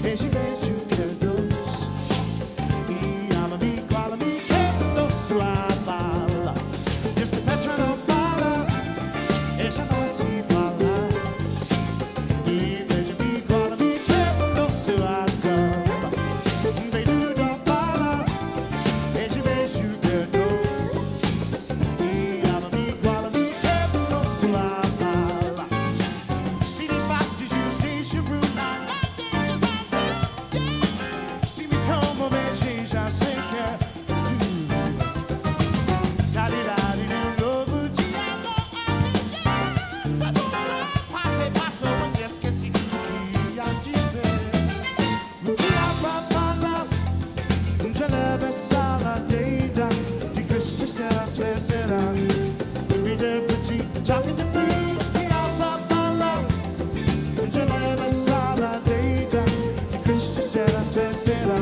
Esse beijo que é doce e ela me cola, me quebra sua bala. Diz que Petra não fala, ela não se fala. E veja me cola, me quebra sua cama. Vem duro da bala, esse beijo que é doce e ela me cola, me quebra sua bala. See these fast you station route. Como vejo já sei que é tu. Caridade de novo dia. Passou, eu esqueci do que ia dizer. O que há pra falar? Já leva essa ladeira de Christian Stars será. Vida pra ti, talking to please. Que há pra falar? Já leva essa ladeira de Christian Stars será.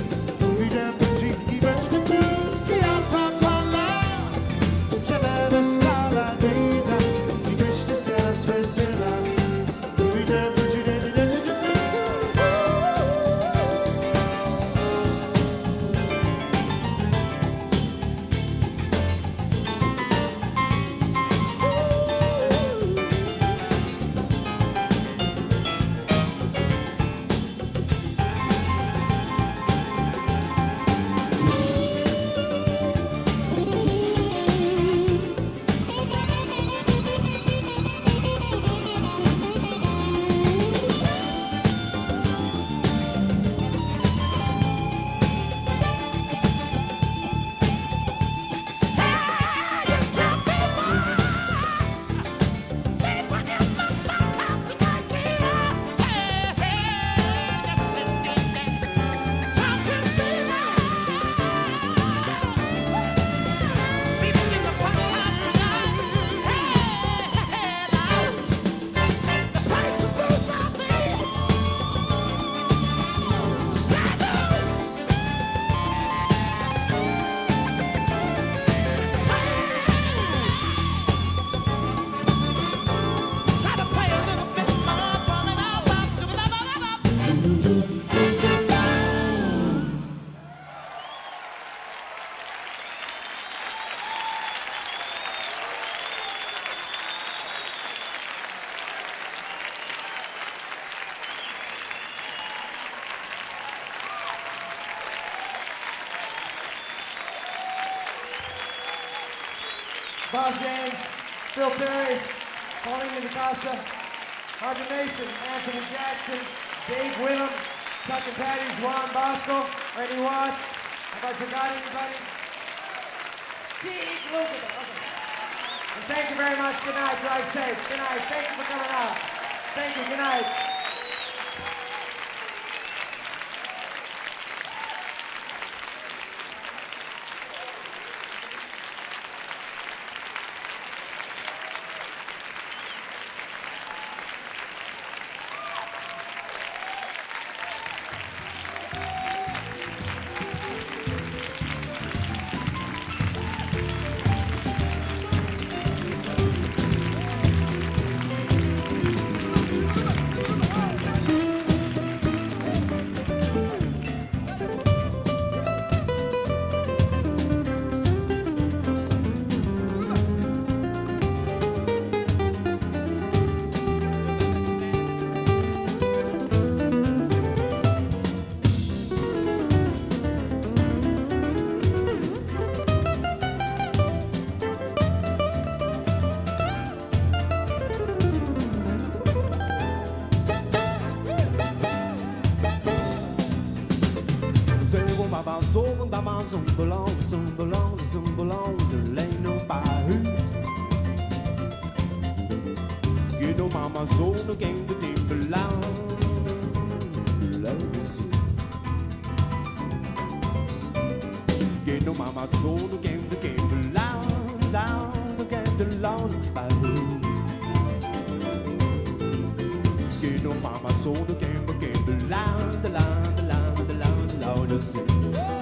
Bob James, Phil Perry, Pauline Nicasa, Harvey Mason, Anthony Jackson, Dave Willem, Tuck and Patty's Ron Bosco, Ernie Watts. Have I forgot anybody? Steve Lukather. Okay. And thank you very much. Good night. Drive safe. Good night. Thank you for coming out. Thank you. Good night. Zumbalong, there ain't nobody. You know mama soul no game to belong. Love is it. You know mama soul no game to belong. Down the game to long by you know mama soul no game to belong. The line, the sea.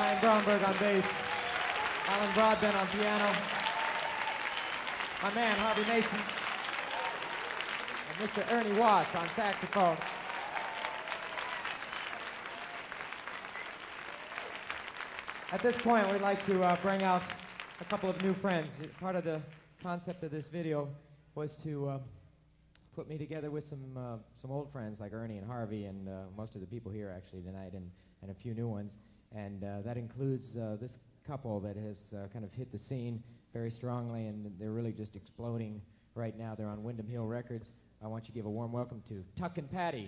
Brian Bromberg on bass, Alan Broadbent on piano, my man Harvey Mason, and Mr. Ernie Watts on saxophone. At this point, we'd like to bring out a couple of new friends. Part of the concept of this video was to put me together with some old friends like Ernie and Harvey and most of the people here actually tonight, and a few new ones. And that includes this couple that has kind of hit the scene very strongly, and they're really just exploding right now. They're on Windham Hill Records. I want you to give a warm welcome to Tuck and Patty.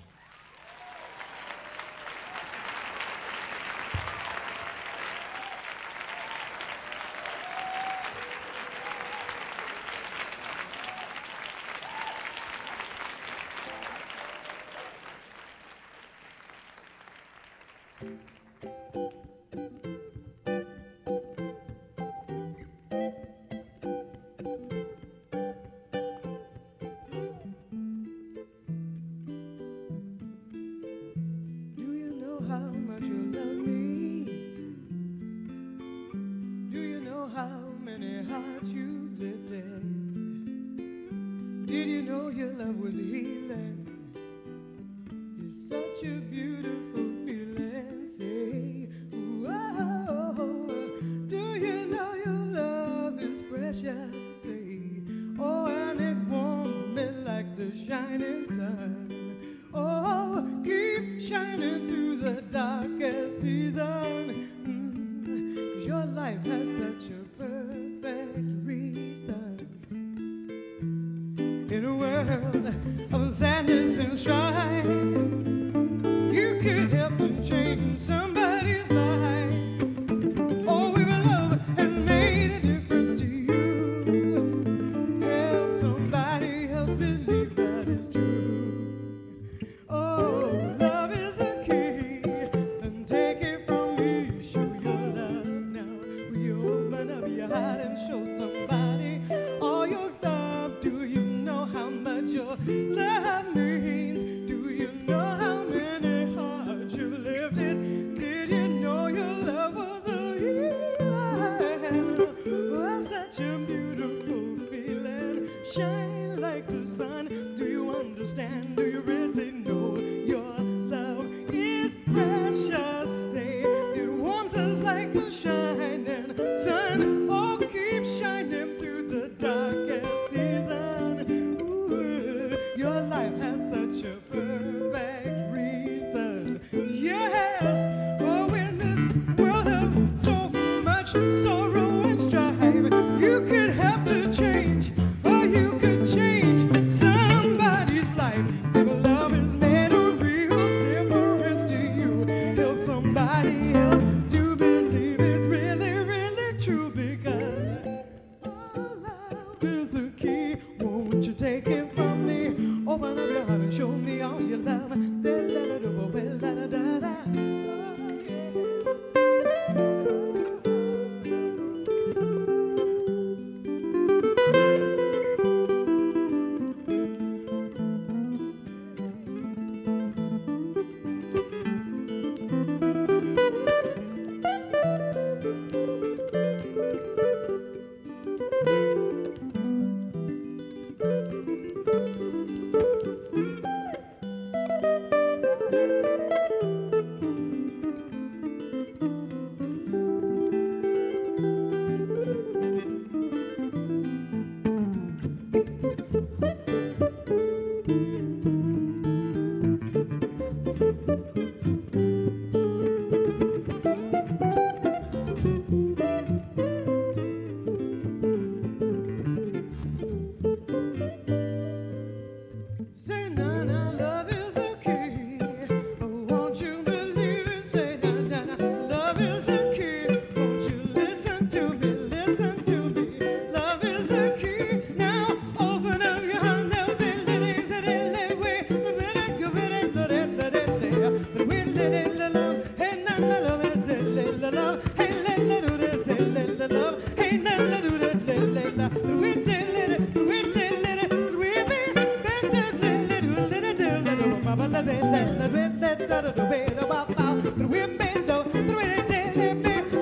Did you know your love was healing? It's such a beautiful feeling. Say, whoa. Do you know your love is precious? Say, oh, and it warms me like the shining sun. Oh, keep shining through the darkest season. 'Cause your life has such a perfect reason. In a world of sadness and strife, you could help to change somebody's life. Oh, if love has made a difference to you, help somebody else believe that it's true. Oh, love is a key, and take it from me. Show your love now. Will you open up your heart and show somebody all your love? Do you know how much your love means? Do you know how many hearts you lifted? Did you know your love was a healing? Oh, such a beautiful feeling. Shine like the sun. Do you understand? Do you really know your love is precious? Say it warms us like the shining sun. Oh, keep shining through the darkest season. Ooh, your life has such a perfect reason. Yes, oh, in this world of so much sorrow and strife, you could help to change, or you could change somebody's life. If love has made a real difference to you, help somebody else to believe it's really, really true. Because love is the key. Won't you take it from me? Open up your heart and show me all your love. Say na na, love is a key. Oh, won't you believe it? Say na na na, love is a key. Won't you listen to me? Listen to me. Love is a key. Now open up your heart now. Say let it, say let it, wait. Let it go, let it, let it, let it, let it. But we let it, let love. Hey na na, love is it, let it, love. Hey let do this, say let it, love. Hey na na do this, let it, love. But we did let it, but we did let it, but we be. But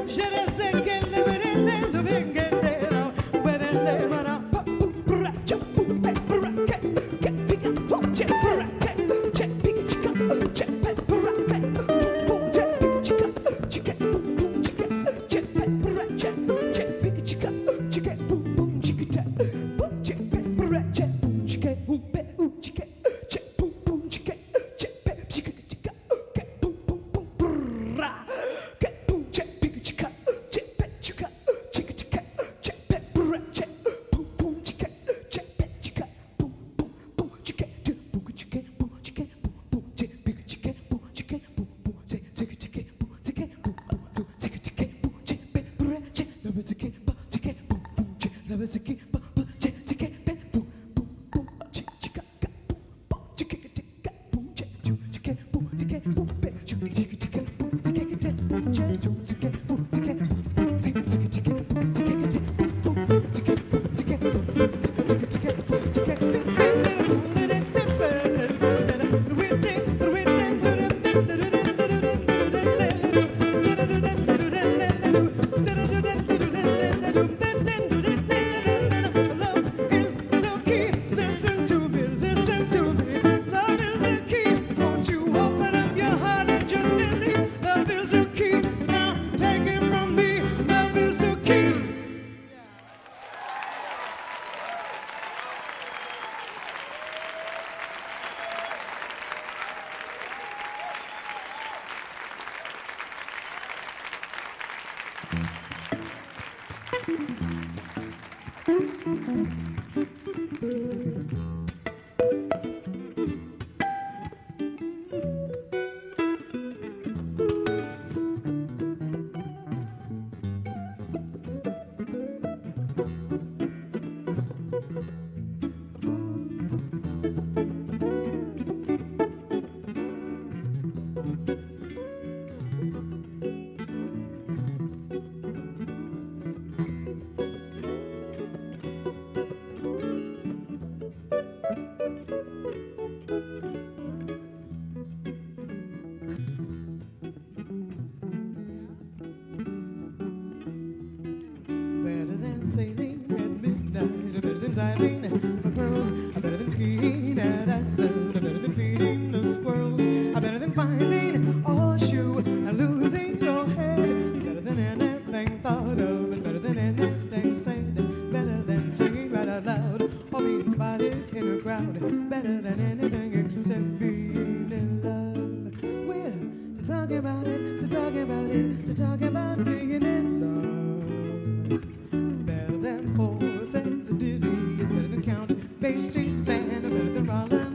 Better than sailing at midnight, better than diving for pearls, better than skiing at Iceland, better than feeding the squirrels, better than finding a horseshoe and losing your head, better than anything thought of, and better than anything said, better than singing right out loud or being spotted in a crowd, better than anything except being in love. We're talking about it, to talk about it, to talk about being in love. Better than 4 cents of disease, better than Count Basie's band, better than Rollin'